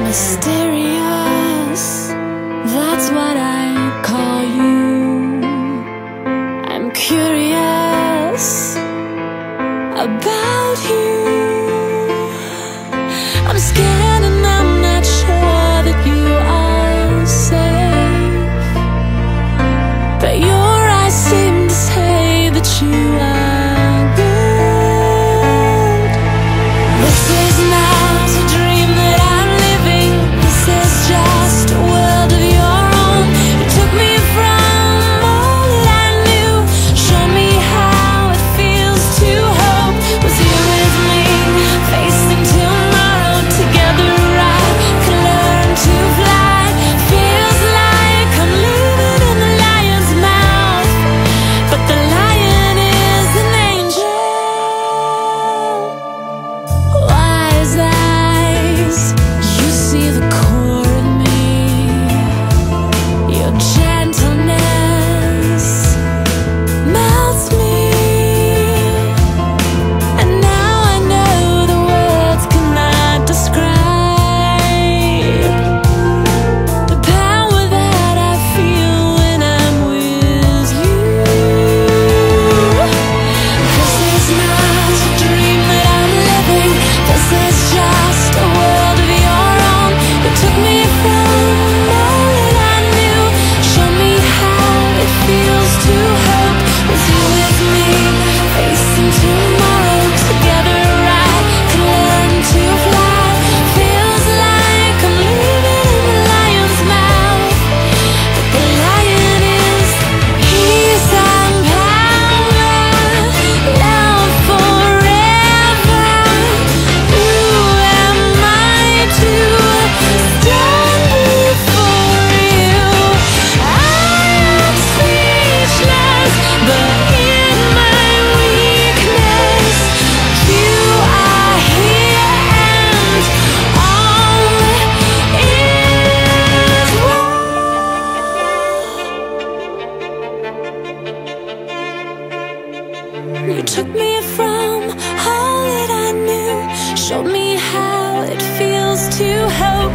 Mysterious, that's what I call you. I'm curious about you. I'm scared and I'm not sure that you are safe, but your eyes seem to say that you are good. This is not a dream that I'm living. This is just a world of your own. You took me from all that I knew, showed me how it feels to hope. Was you with me, facing tomorrow together? I could learn to fly. Feels like I'm living in the lion's mouth, but the lion is an angel. Wise eyes, you see the core in me. Your gentleness melts me, and now I know the words cannot describe the power that I feel when I'm with you. This is not a dream that I'm living. This is just a world of your own. You took me from all that I knew, showed me how it feels to hope. Was you with me, facing tomorrow together? I could learn to fly. Feels like I'm living in the lion's mouth, but the lion is peace and power, love forever. Who am I to stand before you? I am speechless, but in my weakness, you are here, and all is well. You took me from all that I knew, showed me how it feels to hope.